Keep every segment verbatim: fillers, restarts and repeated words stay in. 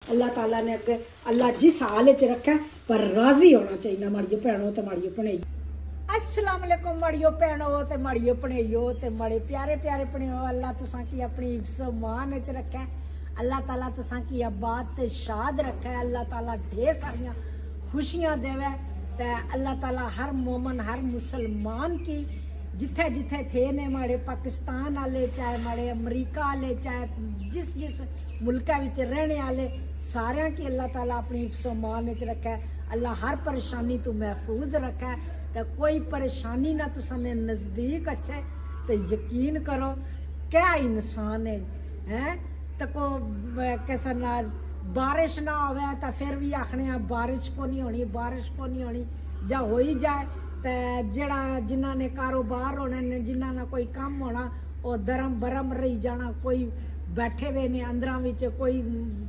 अल्लाह ताला ने अगे अल्लाह जिस हाल च रखा पर राजी होना चाहिए माड़ियो भैनों ते माड़ियो भनेई। अस्सलाम वालेकुम माड़ियो भैनों ते माड़ियो भनेइयो ते माड़े प्यारे प्यारे भनेओ अल्लाह तुसां की अपनी मान च रखा अल्लाह ताला तुसां की आबाद ते शाद रखा अल्लाह ताला ढेर सारियां खुशियां देवे ते अल्लाह ताला हर मोमन हर मुसलमान की जिथे जिथे थे ने माड़े पाकिस्तान वाले चाहे माड़े अमरीका वाले चाहे जिस जिस मुल्का विच रहने वाले सारियां की अल्लाह ताला अपनी मान च रखा अल्लाह हर परेशानी तो महफूज रखा तो कोई परेशानी ना तुसाने नज़दीक अच्छे तो यकीन करो क्या इंसान है हैं तो को कैसा ना बारिश ना होवे तो फिर भी आखने बारिश को नहीं होनी बारिश को नहीं होनी जा हो ही जाए तो जड़ा जिन्हों ने कारोबार होने ने जिन्हों ने कोई काम होना वो दरम बरम रही जाना कोई बैठे हुए ने अंदर विच कोई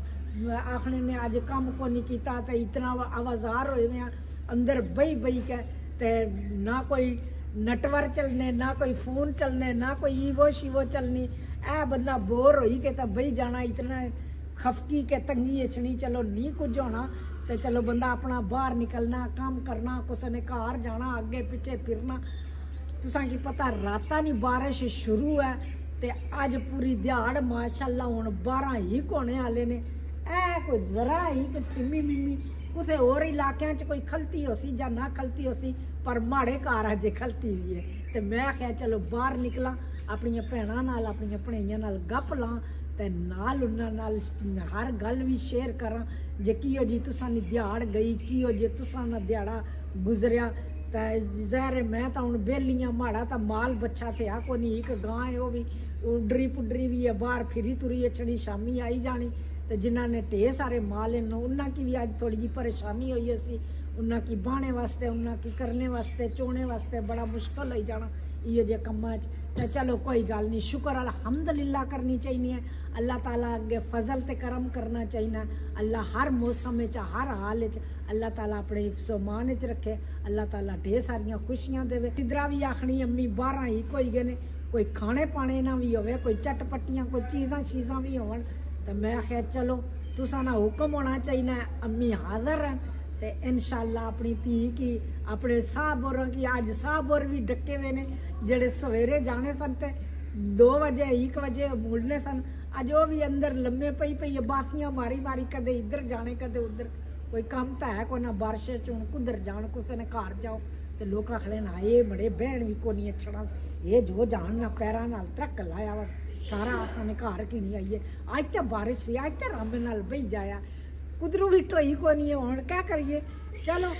आखने ने अज काम को नहीं किया तो इतना आवाजार होए हैं अंदर बही बही के ते ना कोई नेटवर्क चलने ना कोई फोन चलने ना कोई ईवो शीवो चलनी ऐ बंदा बोर होई के तो बही जाना इतना खफकी के तंगी इछनी चलो नहीं कुछ होना तो चलो बंदा अपना बाहर निकलना काम करना कुछ ने घर जाना अगे पिछे फिरना तुसां की पता राता नहीं बारिश शुरू है तो अज पूरी दिहाड़ माशाअल्लाह हुण बारह ही होने वाले ने ऐ कोई जरा ही कि ठिमी मिमी कुछ होर इलाकों च कोई खलती हो सी या ना खलती हो सी पर माड़े घर अजे खलती हुई है तो मैं आख्या चलो बाहर निकला अपन भैनों नाल अपन भनेइयां नाल गप ला ते नाल उन्हां नाल हर गल भी शेयर करा जे किहो जी तुसां दी दिहाड़ गई किहो जे तुसां दा दिहाड़ा गुजरिया तो ज़ाहिर मैं तो हुण बेलियां माड़ा तो माल बच्चा थे आ कोई एक गां है वह भी उडरी पुडरी भी है बाहर फिरी तुरी छड़ी शामी आई जानी तो जिन्हों ने ढेर सारे माल इन उन्होंने की भी अज थोड़ी जी परेशानी हुई सी उन्होंने की बहाने वास्ते उन्होंने की करने वास्ते चोने वास्ते बड़ा मुश्किल हो जाना इो जे कम्मां च तो चलो कोई गल नहीं शुक्र अल्हम्दुलिल्लाह करनी चाहिए अल्लाह ताला अगे फजल ते करम करना चाहिए अल्लाह हर मौसम हर हाल अल्लाह ताला अपने मान च रखे अल्लाह ताला ढेर सारियां खुशियां देवे इधरा भी आखनी अम्मी बारह ही कोई गए ने कोई खाने पाने ना भी होवे कोई चटपटियां कोई चीज़ां चीज़ां भी होवन तो मैं आख्या चलो तुसां ना हुक्म होना चाहिए अम्मी हाज़र हैं तो इंशाअल्लाह अपनी धी की अपने साहब होर की अज साहब होर भी डके हुए ने जेड़े सवेरे जाने सन ते दो बजे एक बजे मुड़ने सन अज वो भी अंदर लम्मे पई पई बासियां मारी मारी कदे इधर जाने कदे उधर कोई काम तो है कोई ना बारिश च हुण कुधर जान कुछ ने घर जाओ तो लोग आखने ना ये बड़े बहन भी को नहीं छड़ा ये जो जान ना पैरों नाल धक्क लाया वा सारा आखने घर की नहीं आई है अज तो बारिश सी अज तो रब नाल बही जाया कुदरू भी ढोई को नहीं हुण क्या करिए चलो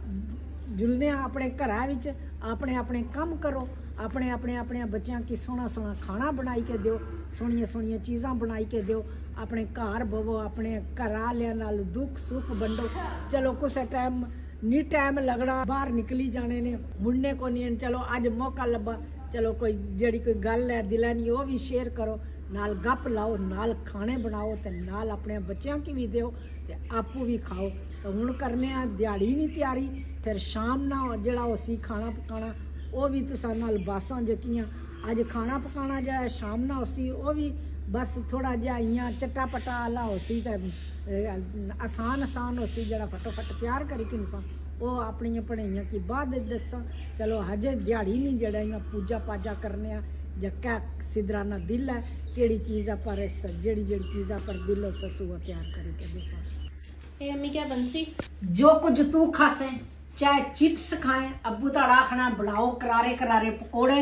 जुलने अपने घरां विच अपने अपने काम करो अपने अपने अपने बच्चों की सोहना सोहना खाना बनाई के दो सोहनिया सोहनिया चीज़ां बनाई के दो अपने घर बवो अपने घर वालियां नाल दुख सुख बंडो चलो कुछ टाइम नी टाइम लगना बाहर निकली जाने ने मुड़ने को नहीं चलो अज मौका लब्भा चलो कोई जड़ी कोई गल है दिला नहीं वो भी शेयर करो नाल गप लाओ नाल खाने बनाओ तो नाल अपने बच्चों की भी दो ते आपू भी खाओ तो हुण करने दिहाड़ी नहीं तैयारी फिर शाम ना जड़ा उसी खाना पकाना वो भी तुसां नाल बासां जकियां अज खाना पकाना जो शाम ना उसी वो भी बस थोड़ा जिहा इयां चट्टा पट्टा आला होसी तो आसान आसान होसी जरा फटोफट तैयार करी कि इंसान वो अपनी पढ़ाइयां की बाद दसा चलो हजे दिहाड़ी नहीं जड़ा इयां पूजा पाजा करने या क्या सिदराना दिल है केड़ी चीज़ पर जेड़ी जेड़ी चीज़ा पर दिल ससु तैयार करी के दसा अम्मी क्या बनसी जो कुछ तू खासे चाहे चिप्स खाए अबू ताड़ा खाना बनाओ करारे करारे पकौड़े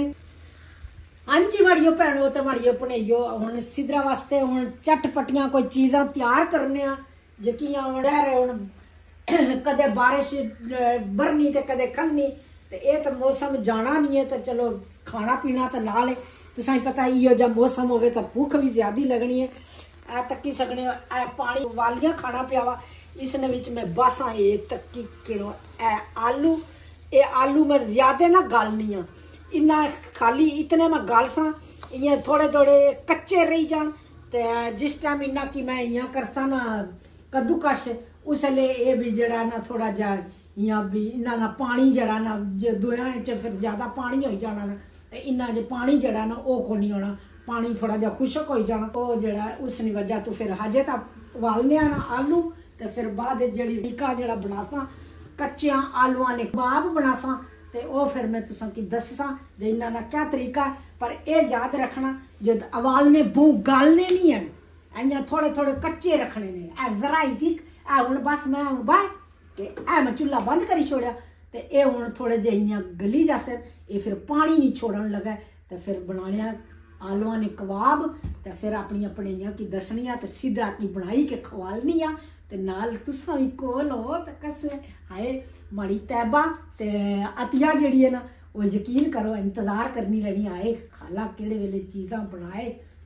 अंजी माड़ियो भैनों तो माड़ियो भनेइयो हुण सिदरा वास्ते हुण चटपटियां कोई चीज़ां तैयार करने जकियां हुण हुण कदे बारिश बरनी ते कदे खलनी ते ये तो मौसम जाना नहीं है तो चलो खाना पीना तो नाल है तुसां पता इहो जा मौसम होवे तो भूख भी ज्यादा लगनी है ऐ तक्की सकने ऐ पानी वालियां खाना पियावा इसने विच में बासां ये तक्की किलो ऐ आलू ये आलू में ज्यादा ना गालनी आ इन्ना खाली इतने मैं गाल सा इयां थोड़े थोड़े कच्चे रही जान ते जिस टाइम इन्ना कि मैं इयां करसा ना कद्दूकश उसले ये भी जड़ा ना थोड़ा जा इयां भी इन्ना ना पानी जड़ा ना जो दोयां च फिर ज्यादा पानी हो जाना ना ते इन्ना जो पानी जड़ा ना वो को नहीं होना पानी थोड़ा जा खुशक हो जाना वो जड़ा उसनी वजह तो फिर हजे तो उबालने ना आलू तो फिर बाद जी तरीका जरा बनासा कच्चिया आलूआ ने कबाब बनासा तो वह फिर मैं तुसा की दसा जो इन्होंने क्या तरीका है। पर यह याद रखना जो उबालने बू गालने नहीं है, इं थोड़े थोड़े कच्चे रखने ने। ए जरा ही थी ए हूँ बस मैं हूँ बाय तो ए मैं चूल्हा बंद करी छोड़िया तो ये हूँ थोड़े जे इं गली जासे ये फिर पानी नहीं छोड़न लगा तो फिर बनाने आलूआ ने कबाब तो फिर अपनी अपनी इं की दसनिया तो सिद्धरा की बनाई के खवालनी आ तो नाल तुसा भी कोल हो तो कसवे हाय माड़ी तैबा तो अतिया जी है ना वो यकीन करो इंतज़ार करनी रहनी आए खाला किड़े वेले चीज़ां बनाए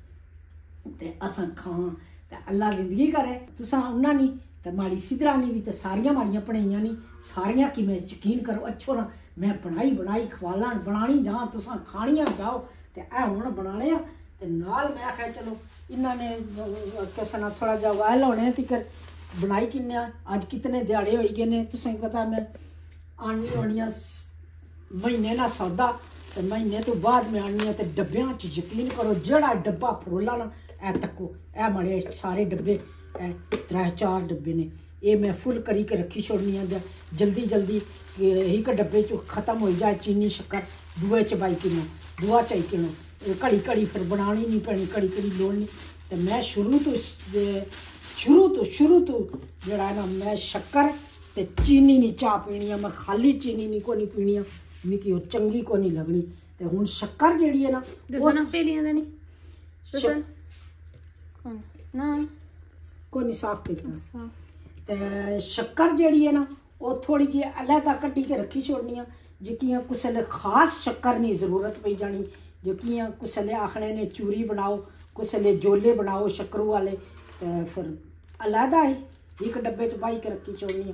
तो असां खां तो अल्लाह जिंदगी करे। तुसा उन्होंने नहीं तो माड़ी सिद्धरा नहीं भी तो सारिया माड़ियां भणाइयां नहीं सारिया की मैं यकीन करो अच्छो ना मैं बनाई बनाई खवाला बनानी जा तुसा खानियां जाओ तो ए हुण बनाने तो नाल मैं आख्या चलो इन्होंने किसी ना थोड़ा जा वायल होने तिकर बनाई किन्ने अज कितने दिहाड़े होई गए ने तुसें पता मैं आनी होनी महीने ना सौदा तो महीने तो बाद मैं आनी तो डब्बियां च यकीन करो जड़ा डब्बा फरोला ना ए तक्को ए माड़े सारे डब्बे ए त्रै चार डब्बे ने ये मैं फुल करी के रखी छोड़नी है जल्दी जल्दी एक डब्बे च खत्म हो जाए चीनी शक्कर दुए च बाई किलो दुआ चाई किलो घड़ी घड़ी फिर बनानी नहीं पैनी घड़ी घड़ी लोड़नी तो मैं शुरू तो शुरू तो शुरू तो जरा ना मैं शक्कर ते चीनी नहीं चाह पीनी मैं खाली चीनी नहीं को नहीं पीनी मिकी वो चंगी को नहीं लगनी तो हुण शक्कर जी है ना दसो ना पेलियां दा नहीं दसो कौन ना को नहीं साफ करता ते शक्कर जी है ना वो थोड़ी जी अलहदा कट्टी के रखी छोड़नी जिकियां कुसले खास शक्कर नहीं जरूरत पई जानी जिकियां कुसले आखने ने चूरी बनाओ कुसले जोले बनाओ शक्करू वाले तो फिर अलहदा ही एक डब्बे च पाई के रखी छोड़नी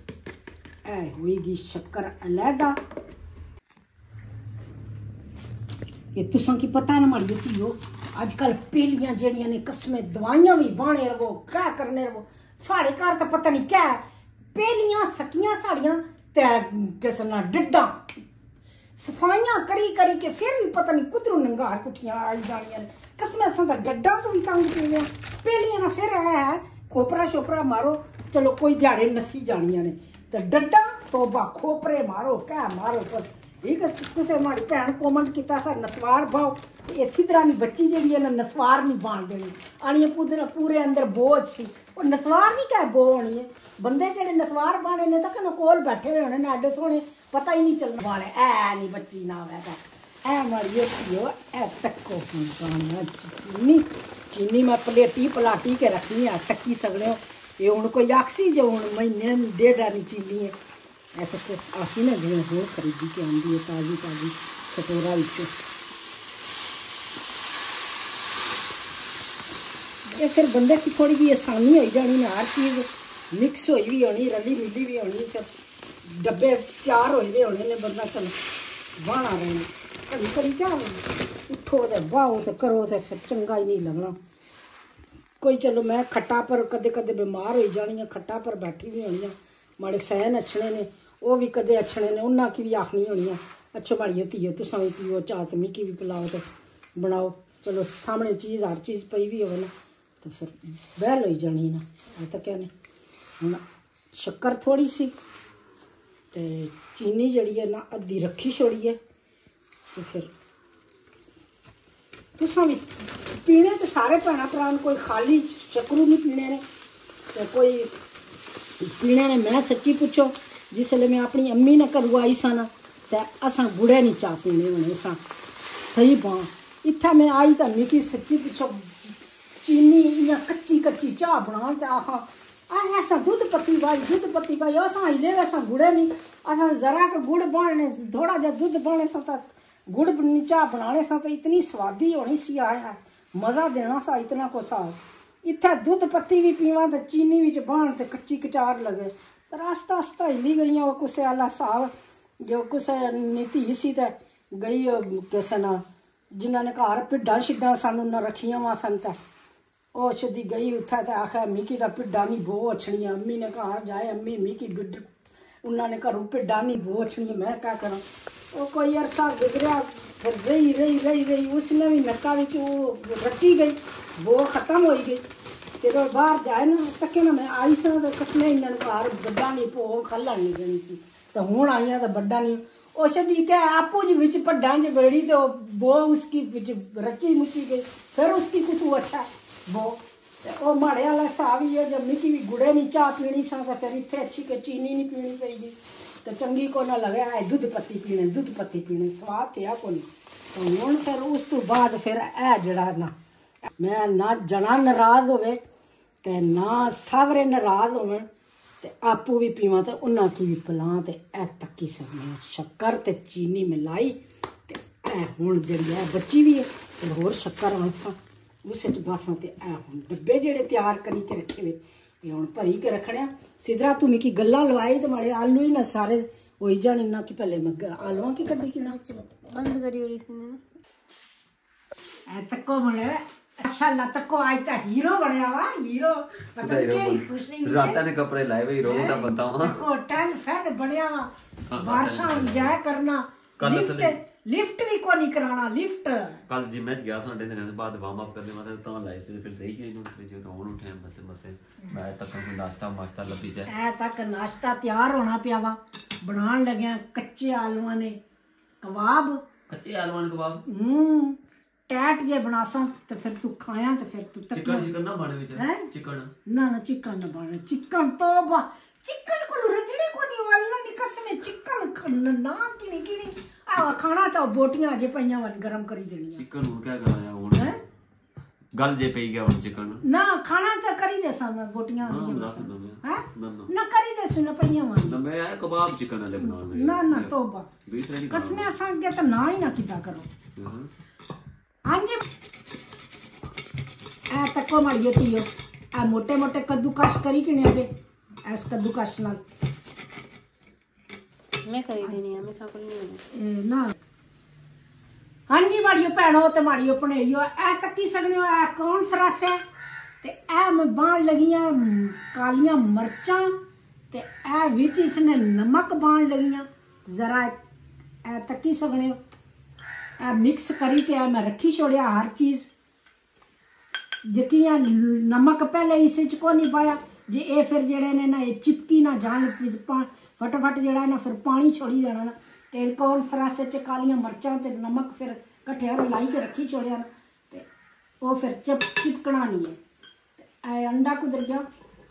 ऐ होएगी शक्कर अलहदा। ये तुसा की पता ना माड़ी होती हो अजकल पेलियां जड़ियां ने कसमें दवाइयां भी बाने रवो क्या करने रवो साढ़े घर तो पता नहीं क्या पेलियां सकियां साड़ियां ते किसना डिड्डा सफाइयां करी करी के फिर भी पता नहीं कुदरों नंगार कुठियां आई जानियां ने कसमें असां दा डड्डा तो भी तंग पीने पेलियां ना फिर है खोपरा शोपरा मारो चलो कोई दिहाड़े नसी जानियां ने तो डड्डा तोबा खोपरे मारो क्या मारो बस ठीक है। किसी माड़ी भैन कॉमेंट किया सर नसवार भाओ इसी तरह की बच्ची जी है ना नसवार नहीं बांध देनी आनी पूरे पूरे अंदर बोझ सी और नसवार नहीं क्या बो होनी है बंदे जेडे नसवार बाने ने तो कन्नै कोल बैठे हुए होने ने एडे सोहने पता ही नहीं चलने वाले ऐ नहीं बच्ची ना वैसा ऐ मारियो पियो ऐ तक्को चीनी चीनी मैं प्लेटी पलाटी के रखनी है टक्की सकने ये हूँ कोई आखसी जो हूँ महीने डेढ़ आनी चीनी है ऐ तक आखी ना जिवें होर खरीदी के आँदी है ताज़ी ताज़ी स्टोरा विचों ये फिर बंदे की थोड़ी जी आसानी हो जानी ना हर चीज़ मिक्स हुई भी होनी रली मिली भी होनी फिर डब्बे तैयार होए दे होने ने बंदा चल बाहना रहना कभी कभी क्या उठो तो बाहो तो करो तो फिर चंगा ही नहीं लगना कोई चलो मैं खट्टा पर कदे कदे बीमार हो जानी खट्टा पर बैठी भी होनी माड़े फैन अच्छने ने वो भी कदे अच्छने ने उन्होंने की भी आखनी होनी अच्छो माड़िए धीओ तुसा भी पीओ चाह तो मिकी भी पिलाओ तो बनाओ चलो सामने चीज़ हर चीज़ पई भी हो ना तो फिर बहल हो जानी ना है तो क्या नहीं हूँ शक्कर थोड़ी सी तो चीनी जड़ी है ना अद्धी रखी छोड़ी है तो फिर तुसा भी पीने तो सारे भैन भरा कोई खाली शक्करू नहीं पीने ने तो कोई पीने ने मैं सच्ची पूछो जिसले मैं अपनी अम्मी ने घरों आई सन तो असां गुड़े नहीं चाह पीने होने असां सही बां इत्थै मैं आई तो मिगी सच्ची पूछो चीनी इ'यां कच्ची कच्ची चाह बनान ते आखा असें असां दुद्ध पत्ती पाई दुद्ध पत्ती पाई असां आई ले असां गुड़े नहीं असां जरा के गुड़ बनने थोड़ा जा दुद्ध बने सा तो गुड़ चाह बनाने सा तो इतनी स्वादी होनी सी आया मज़ा देना सा इतना को सा इत्थै दुद्ध पत्ती भी पीवा तो चीनी बिच बन तो कच्ची कचार लगे पर आस्ता आस्ता हिली गई वो कुसै आला साल जो कुसै नीति सी ते गई किसे ना जिन्होंने घर भिड्डां शिड्डां सन उन्हें रखियां वा सन ते ओह शुद्धी गई उत्थै ते आखिया मिकी तां भिड्डां नहीं बो अच्छनियां अम्मी ने घर जाए अम्मी मिकी भिड्ड उन्होंने घरों भिड्डां नहीं बो अच्छनियां मैं क्या करां वो कोई अरसा गुजरिया फिर रही रही रही रही उसने भी नक्का बिच रची गई बो खत्म हो गई ਜਦੋਂ ਬਾਹਰ ਜਾਏ ਨਾ ਤੱਕੇ ਨਾ ਮੈਂ ਆਈ ਸਾਂ ਤੇ ਕਸਮੇ ਇਹਨਾਂ ਨੂੰ ਘਰ ਵੱਡਾ ਨਹੀਂ ਭੋ ਖੱਲਣ ਨਹੀਂ ਦੇਣੀ ਸੀ ਤੇ ਹੁਣ ਆਈਆਂ ਤਾਂ ਵੱਡਾ ਨਹੀਂ ਉਹ ਸਦੀ ਕਿ ਆਪੋ ਜੀ ਵਿੱਚ ਪੱਡਾਂ ਚ ਬੜੀ ਤੇ ਉਹ ਬੋ ਉਸकी ਵਿੱਚ रची मुची गई फिर उसकी कुछ अच्छा बो ਉਹ ਮਾੜੇ ਵਾਲਾ ਹਿਸਾਬ ਹੀ ਹੈ ਜਦ ਮਿੱਟੀ ਵੀ ਗੁੜੇ ਨਹੀਂ ਚਾਹ ਪੀਣੀ ਸਾਂ ਤਾਂ ਫਿਰ ਇੱਥੇ ਅੱਛੀ ਕਿ ਚੀਨੀ ਨਹੀਂ ਪੀਣੀ ਪਈਦੀ ਤੇ ਚੰਗੀ ਕੋ ਨਾ ਲਗਿਆ ਹੈ ਦੁੱਧ ਪੱਤੀ ਪੀਣੇ ਦੁੱਧ ਪੱਤੀ ਪੀਣੇ ਸਵਾਦ ਤੇ ਆ ਕੋਈ ਨਹੀਂ ਹੁਣ ਫਿਰ ਉਸ ਤੋਂ ਬਾਅਦ ਫਿਰ ਇਹ ਜਿਹੜਾ ਨਾ ਮੈਂ ਨਾ ਜਣਾ ਨਾਰਾਜ਼ ਹੋਵੇ ਤੇ ਨਾ ਸਾਵਰੇ ਨਾਰਾਜ਼ ਹੋਵੇ ਤੇ ਆਪੂ ਵੀ ਪੀਵਾਂ ਤੇ ਉਹਨਾਂ ਕੀ ਵੀ ਪਿਲਾਂ ਤੇ ਇਹ ਤੱਕੀ ਸਮੇਂ ਸ਼ੱਕਰ ਤੇ ਚੀਨੀ ਮਿਲਾਈ ਤੇ ਇਹ ਹੁਣ ਜਿਹੜੀ ਹੈ ਬੱਚੀ ਵੀ ਹੈ ਤੇ ਹੋਰ ਸ਼ੱਕਰ ਵਾਂਸਾਂ ਉਸੇ ਚ ਬਾਸਾਂ ਤੇ ਇਹ ਹੁਣ ਡੱਬੇ ਜਿਹੜੇ ਤਿਆਰ ਕਰੀ ਕੇ ਰੱਖੇ ਵੇ ਇਹ ਹੁਣ ਭਰੀ ਕੇ ਰੱਖਣਿਆ ਸਿਧਰਾ ਤੂੰ ਮਿੱਕੀ ਗੱਲਾਂ ਲਵਾਈ ਤੇ ਮਾੜੇ ਆਲੂ ਹੀ ਨਾ ਸਾਰੇ ਹੋਈ ਜਾਣ ਇੰਨਾ ਕਿ ਪਹਿਲੇ ਮੈਂ ਆਲੂਆਂ ਕੀ ਕੱਢੀ ਕਿਨਾ ਬੰਦ ਕਰੀ ਹੋਰੀ ਸੀ ਨੇ ਇਹ ਤੱਕੋ ਬਣੇ ਅੱਛਾ ਤੱਕੋ ਅੱਜ ਤਾਂ ਹੀਰੋ ਬਣਿਆ ਵਾ ਹੀਰੋ ਪਤਾ ਨਹੀਂ ਕਿਹੜੀ ਖੁਸ਼ੀ ਵਿੱਚ ਰਾਤਾਂ ਨੇ ਕੱਪੜੇ ਲਾਏ ਵੇ ਹੀਰੋ ਦਾ ਬੰਦਾ ਵਾ ਤੱਕੋ ਟੈਨ ਫੈਨ ਬਣਿਆ ਵਾ ਬਾਰਸ਼ਾਂ ਇੰਜੋਏ ਕਰਨਾ ਲਿਫਟ ਲਿਫਟ ਵੀ ਕੋ ਨਹੀਂ ਕਰਾਣਾ ਲਿਫਟ ਕੱਲ ਜਿਮ ਵਿੱਚ ਗਿਆ ਸਾਡੇ ਦਿਨਾਂ ਦੇ ਬਾਅਦ ਵਾਰਮ ਅਪ ਕਰਨੇ ਵਾਸਤੇ ਤਾਂ ਲਾਏ ਸੀ ਫਿਰ ਸਹੀ ਕਿ ਇਹਨੂੰ ਵਿੱਚ ਰੌਣ ਉਠਿਆ ਮਸੇ ਮਸੇ ਮੈਂ ਤੱਕ ਨੂੰ ਨਾਸ਼ਤਾ ਮਾਸ਼ਤਾ ਲੱਭੀ ਜਾ ਐ ਤੱਕ ਨਾਸ਼ਤਾ ਤਿਆਰ ਹੋਣਾ ਪਿਆ ਵਾ ਬਣਾਉਣ ਲੱਗਿਆ ਕੱਚੇ ਆਲੂਆਂ ਨੇ ਕਬਾਬ ਕੱਚੇ ਆਲੂਆਂ ਦੇ ਕਬਾਬ ਹੂੰ ਟੈਟ ਜੇ ਬਣਾਸਾਂ ਤੇ ਫਿਰ ਤੂੰ ਖਾਇਆ ਤੇ ਫਿਰ ਤੂੰ ਚਿਕਨ ਚਿਕਨ ਨਾ ਬਣੇ ਵਿੱਚ ਚਿਕਨ ਨਾ ਨਾ ਚਿਕਨ ਨਾ ਬਣੇ ਚਿਕਨ ਤੋਬਾ ਚਿਕਨ ਕੋਲ ਰਜੜੇ ਕੋ ਨਹੀਂ ਵਾਲਾ ਨਹੀਂ ਕਸਮੇ ਚਿਕਨ ਖੰਨ ਨਾ ਕਿਣੀ ਕਿਣੀ ਆ ਖਾਣਾ ਤਾਂ ਬੋਟੀਆਂ ਅਜੇ ਪਈਆਂ ਵਨ ਗਰਮ ਕਰੀ ਦੇਣੀਆਂ ਚਿਕਨ ਹੁਣ ਕਿਆ ਕਰਾਇਆ ਹੁਣ ਹੈ ਗੱਲ ਜੇ ਪਈ ਗਿਆ ਹੁਣ ਚਿਕਨ ਨਾ ਖਾਣਾ ਤਾਂ ਕਰੀ ਦੇ ਸਾਂ ਮੈਂ ਬੋਟੀਆਂ ਹੈ ਨਾ ਕਰੀ ਦੇ ਸੁਣ ਪਈਆਂ ਵਨ ਤਾਂ ਮੈਂ ਇਹ ਕਬਾਬ ਚਿਕਨ ਵਾਲੇ ਬਣਾਉਣ ਨਾ ਨਾ ਤੋਬਾ ਕਸਮੇ ਸੰਗੇ ਤਾਂ ਨਾ ਹੀ ਨਾ ਕਿਤਾ ਕਰੋ ਹਾਂਜੀ ਆ ਤੱਕੋ ਮਾਰਿਓ ਤੀਓ ਆ ਮੋਟੇ ਮੋਟੇ ਕੱਦੂਕਸ਼ ਕਰੀ ਕਿਨੇ ਅਜੇ ਐਸ ਕੱਦੂਕਸ਼ ਨਾਲ ਮੈਂ ਕਰੀ ਦੇਣੀ ਆ ਮੈਂ ਸਾਕਲ ਨਹੀਂ ਇਹ ਨਾ ਹਾਂਜੀ ਮਾੜੀਓ ਭੈਣੋ ਤੇ ਮਾੜੀਓ ਭਣੇਈਓ ਇਹ ਤੱਕੀ ਸਕਣਿਓ ਇਹ ਕੌਣ ਫਰਸ ਹੈ ਤੇ ਇਹ ਮੈਂ ਬਾਣ ਲਗੀਆਂ ਕਾਲੀਆਂ ਮਰਚਾਂ ਤੇ ਇਹ ਵਿੱਚ ਇਸਨੇ ਨਮਕ ਬਾਣ ਲਗੀਆਂ ਜ਼ਰਾ ਇਹ ਤੱਕੀ ਸਕਣਿਓ ਇਹ ਮਿਕਸ ਕਰੀ ਤੇ ਇਹ ਮੈਂ ਰੱਖੀ ਛੋੜਿਆ ਹਰ ਚੀਜ਼ ਜਿੱਕੀਆਂ ਨਮਕ ਪਹਿਲੇ ਇਸ ਚ ਕੋ ਨਹੀਂ ਪਾਇਆ ਜੇ ਇਹ ਫਿਰ ਜਿਹੜੇ ਨੇ ਨਾ ਇਹ ਚਿਪਕੀ ਨਾ ਜਾਣ ਵਿੱਚ ਫਟਾਫਟ ਜਿਹੜਾ ਨਾ ਫਿਰ ਪਾਣੀ ਛੋੜੀ ਦੇਣਾ ਨਾ ਤੇ ਕੌਣ ਫਰਸ ਚ ਕਾਲੀਆਂ ਮਰਚਾਂ ਤੇ ਨਮਕ ਫਿਰ ਇਕੱਠਿਆ ਰਲਾਈ ਕੇ ਰੱਖੀ ਛੋੜਿਆ ਨਾ ਤੇ ਉਹ ਫਿਰ ਚਿਪ ਚਿਪਕਣਾ ਨਹੀਂ ਹੈ ਇਹ ਅੰਡਾ ਕੁਦਰ ਗਿਆ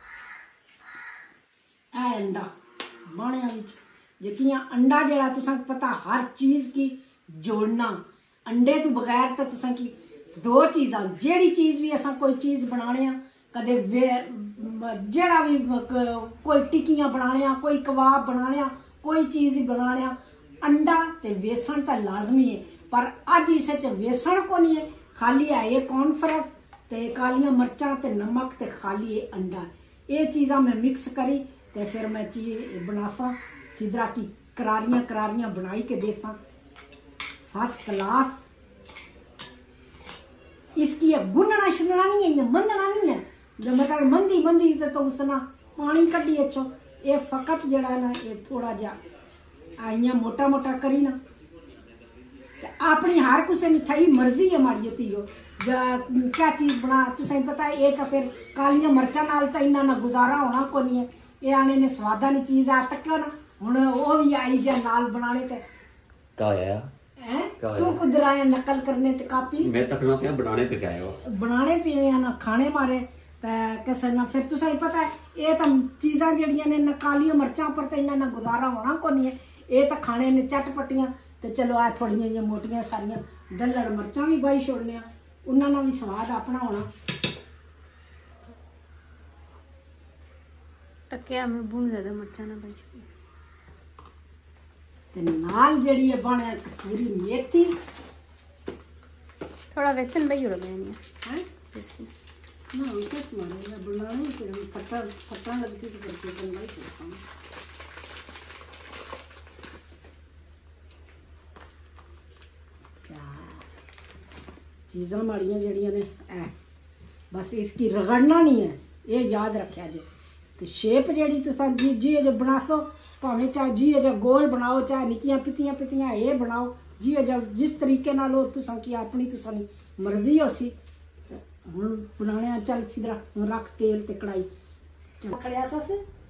ਇਹ ਅੰਡਾ ਬਾਣਿਆਂ ਵਿੱਚ ਜਿੱਕੀਆਂ ਅੰਡਾ ਜਿਹੜਾ ਤੁਸੀਂ ਪਤਾ ਹਰ ਚੀਜ਼ ਕੀ जोड़ना अंडे तो बगैर तो तुसा की दो चीज़ा जेड़ी चीज़ भी असा कोई चीज़ बनाने कदे जेड़ा भी कोई टिक्कियां बनाने कोई कबाब बनाने कोई चीज़ ही बनाने अंडा ते बेसन तो लाजमी है पर अज इस बेसन को नहीं है खाली है ये कॉर्नफ्लेक्स ते कालियां मर्चां ते नमक ते खाली है अंडा ये चीज़ा मैं मिक्स करी ते फिर मैं चीज़ बनासा सिद्धरा की करारियां करारियां बनाई के देसा फर्स्ट क्लास इसकी गुनना शुनना नहीं है ये मनना नहीं है जब मतलब मंदी मंदी तो उसना पानी कटी अच्छो ये फकत जड़ा ना ये थोड़ा जा आइया मोटा मोटा करी ना अपनी हर कुछ नहीं थी मर्जी है माड़ी तीयो जा क्या चीज़ बना तुसें पता है ये तो फिर कालियां मर्चा नाल तो इन्ना ना गुजारा होना को नहीं है ये आने ने स्वादा नहीं चीज़ आ तक ना हुण वो भी आई गया नाल बनाने ते का आया तू कुदर आया नकल करने ते कापी मैं तकना पे बनाने पे आया हो बनाने पे ना खाने मारे ते किसे ना फिर तुसें पता है ये तो चीज़ां जड़ियां ने ना कालियां मर्चां पर तो इन्ना ना गुजारा होना को नहीं है ये तो खाने ने चटपटियां ते चलो आ थोड़ियां जिहियां मोटियां सारियां दलड़ मर्चां भी बाई छोड़ने उन्हां भी स्वाद अपना होना तक्या में भुन ज्यादा मर्चां ना बाई ते नाल जड़ी है बने कसूरी मेथी थोड़ा वेसन भाई उड़ा मैंने हैं वेसन ना किस मारे बनाने के फटा फटा लगती थी करके बनवाई करता हूं चीज़ां माड़ियां जड़ियां ने ऐ बस इसकी रगड़ना नहीं है ये याद रखा जे तो शेप जड़ी तुसा जी जी अजे बनासो भावें चाहे जी अजे गोल बनाओ चाहे निक्कियां पितियां पितियां ये बनाओ जी अजे जिस तरीके नाल तुसा की अपनी तुसा मर्जी हो सी ਹੁਣ ਬਣਾਉਣੇ ਆ। ਚੱਲ ਸਿੱਧਾ ਹੁਣ ਰੱਖ ਤੇਲ ਤੇ ਕੜਾਈ ਖੜਿਆ ਸੱਸ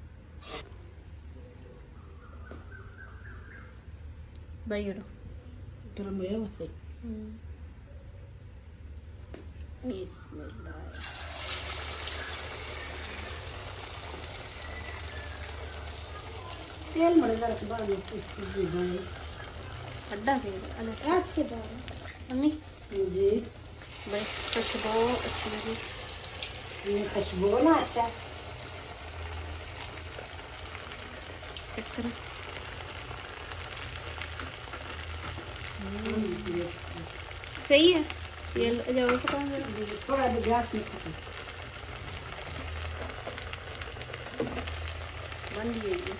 ਬਾਈ ਉੜੋ ਗਰਮ ਹੋਇਆ ਵਸੇ ਬਿਸਮਿल्लाह तेल मरेगा रखबा दे इसी दे दो अड्डा दे अलग से ऐसे बात मम्मी जी बड़ी खुशबू अच्छी लगी ये खुशबू ना अच्छा चक्कर सही है ये जाओ पका थोड़ा भी गैस में खत्म बंद ही है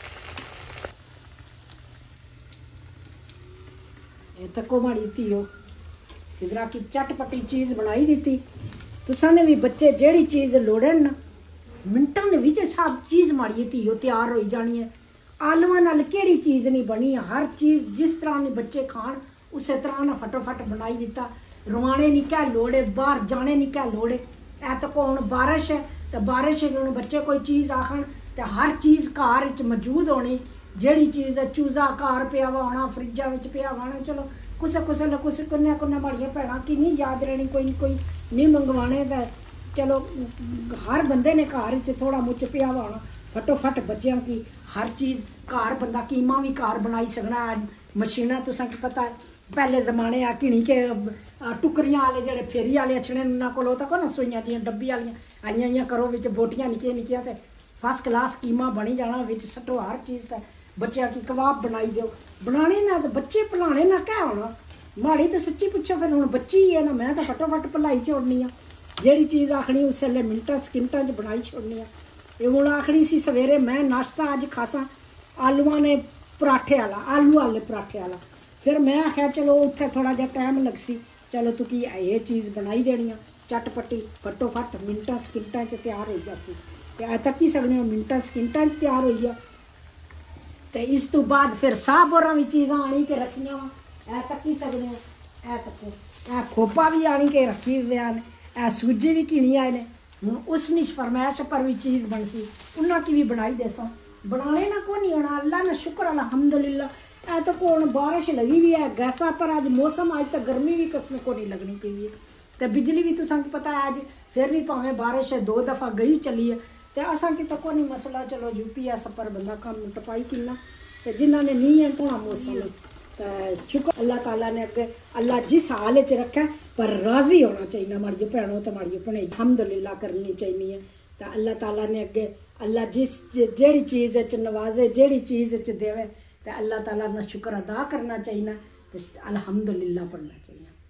ये तको माड़ी तीयो सिदरा की चटपटी चीज बनाई दी तुसा ने भी बच्चे जेड़ी चीज लोड़न ना मिनटां दे विच सब चीज माड़ी तीयो तैयार होई जानी है। आलूआं नाल केड़ी चीज नहीं बनी, हर चीज जिस तरह ने बच्चे खाण उसे तरह ना फटोफट बनाई दिता। रवाने नहीं कह लोड़े, बाहर जाने नहीं कह लोड़े। ऐ तक हुण बारिश है तो बारिश हुण बच्चे कोई चीज आखण तो हर चीज घर च मौजूद होनी। जेड़ी चीज चूजा घर पिया वा होना, फ्रिजा विच पिया वा होना। चलो कुछ कुछ न कुछ कुन्ने कुन्ने माड़ियां भैणां की नहीं याद रहनी, कोई नहीं कोई नहीं मंगवाने तो चलो हर बंदे ने घर च थोड़ा मुच पिया वा होना। फटोफट बच्चों की हर चीज़ घर बंदा कीमा भी घर बनाई सकना। मशीना तुसां की पता है पहले जमाने आ घिणी के टुकरियां वाले जेह्ड़े फेरी वाले अच्छे उन्होंने कोल तक ना सुइयां जियां डब्बी वालियां आइयां आइयां करो विच बोटियां निक्कियां निक्कियां ते फस्ट क्लास कीमा बनी जाना विच सट्टो हर चीज़ ते बच्चों की कबाब बनाई दो। बनाने ना तो बच्चे भुलाने ना क्या होना। माड़ी तो सच्ची पुछो फिर हुण बच्ची ही है ना, मैं तो फटोफट भुलाई छोड़नी आ। जेह्ड़ी चीज़ आखनी उस वेल्ले मिंटां सकिंटां च बनाई छोड़नी आ। ये हूँ आखनी सी सवेरे मैं नाश्ता अज खासा आलूआं ने पराठे वाला, आलू आले पराठे वाला। फिर मैं आख्या चलो उत्थे थोड़ा जिहा टाइम लगसी, चलो तुकी ये चीज़ बनाई देनी आ चटपटी फटोफट मिंटां सकिंटां च तैयार हो जाती। ते ऐ तक्की सकने हो मिंटां सकिंटां च तैयार होई आ। ते इस तो बाद फिर साह बोरां भी चीज़ां आनी के रखियां वा, ऐ तक्की सकने हो। ऐ तक्को ऐ खोपा भी आनी के रखी हुए ने, ऐ सूजी भी घिनी आए ने। हूँ उस निश फरमैश पर भी चीज़ बनती उन्होंने की भी बनाई देसा। बनाने ना को नहीं होना, अल्लाह ना शुक्र अल्हम्दुलिल्लाह। ऐ तो कौन बारिश लगी भी है गैसा पर अज मौसम अज तक गर्मी भी कसम को नहीं लगनी पी है। तो बिजली भी तुसां पता है अज फिर भी भावें बारिश दो दफ़ा गई चली है तो असां की तो को नहीं मसला। चलो यू पी एस पर बंदा कम टपाई किन्ना तो जिन्होंने नहीं है थोड़ा मौसम तो शुक्र अल्लाह ताला ने अगे अल्लाह जिस हाल च रखा पर राजी होना चाहिए। माड़ियो भैनों तो माड़ियो भैनें अलहमदुलिल्लाह करनी चाहिए। तो अल्लाह ताला ने अगे अल्लाह जिस जेड़ी चीज़ च नवाजे जेड़ी चीज़ च देवे तो अल्लाह ताला ना शुक्र अदा करना चाहिए तो अलहमदुलिल्लाह पढ़ना चाहिए।